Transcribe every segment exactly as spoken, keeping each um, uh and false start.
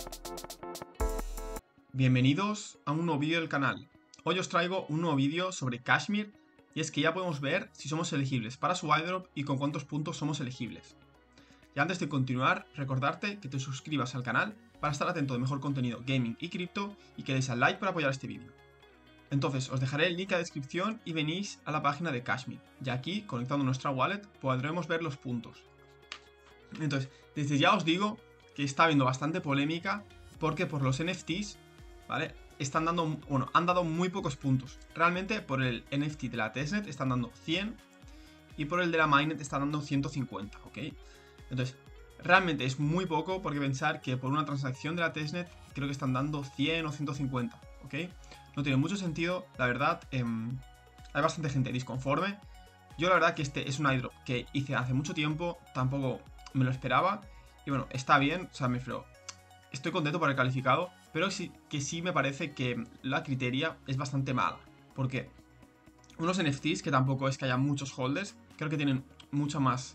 Bienvenidos a un nuevo vídeo del canal. Hoy os traigo un nuevo vídeo sobre Kashmir y es que ya podemos ver si somos elegibles para su airdrop y con cuántos puntos somos elegibles. Y antes de continuar, recordarte que te suscribas al canal para estar atento de mejor contenido gaming y cripto y que deis al like para apoyar este vídeo. Entonces os dejaré el link a la descripción y venís a la página de Kashmir, y aquí, conectando nuestra wallet, podremos ver los puntos. Entonces, desde ya os digo que está habiendo bastante polémica porque por los N F Ts, ¿vale? Están dando, bueno, han dado muy pocos puntos. Realmente por el N F T de la testnet están dando cien y por el de la mainnet están dando ciento cincuenta, ¿ok? Entonces, realmente es muy poco porque pensar que por una transacción de la testnet creo que están dando cien o ciento cincuenta, ¿ok? No tiene mucho sentido, la verdad. Eh, hay bastante gente disconforme. Yo la verdad que este es un airdrop que hice hace mucho tiempo, tampoco me lo esperaba. Y bueno, está bien, o sea, me refiero, estoy contento por el calificado, pero sí que sí me parece que la criteria es bastante mala. Porque unos N F Ts, que tampoco es que haya muchos holders, creo que tienen mucha más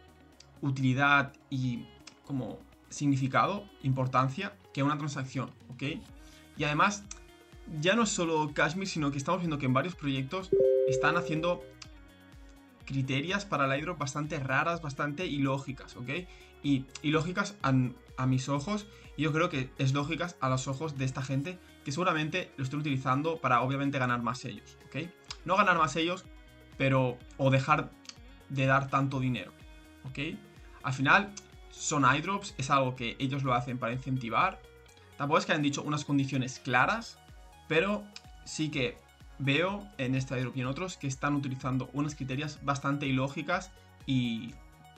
utilidad y como significado, importancia, que una transacción, ¿ok? Y además, ya no es solo Kashmir, sino que estamos viendo que en varios proyectos están haciendo criterias para el airdrop bastante raras, bastante ilógicas, ¿ok? Y ilógicas a, a mis ojos, y yo creo que es lógicas a los ojos de esta gente que seguramente lo estén utilizando para obviamente ganar más ellos, ¿ok? No ganar más ellos, pero o dejar de dar tanto dinero, ¿ok? Al final son airdrops, es algo que ellos lo hacen para incentivar. Tampoco es que hayan dicho unas condiciones claras, pero sí que veo en este airdrop y en otros que están utilizando unas criterias bastante ilógicas y,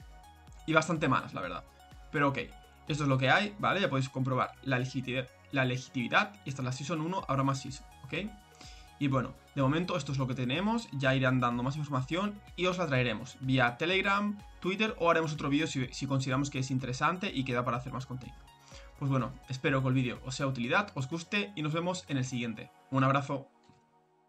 y bastante malas, la verdad. Pero ok, esto es lo que hay, ¿vale? Ya podéis comprobar la legitimidad, la legitimidad y esta es la Season uno, habrá más Season, ¿ok? Y bueno, de momento esto es lo que tenemos, ya irán dando más información y os la traeremos vía Telegram, Twitter o haremos otro vídeo si, si consideramos que es interesante y que da para hacer más contenido. Pues bueno, espero que el vídeo os sea de utilidad, os guste y nos vemos en el siguiente. Un abrazo.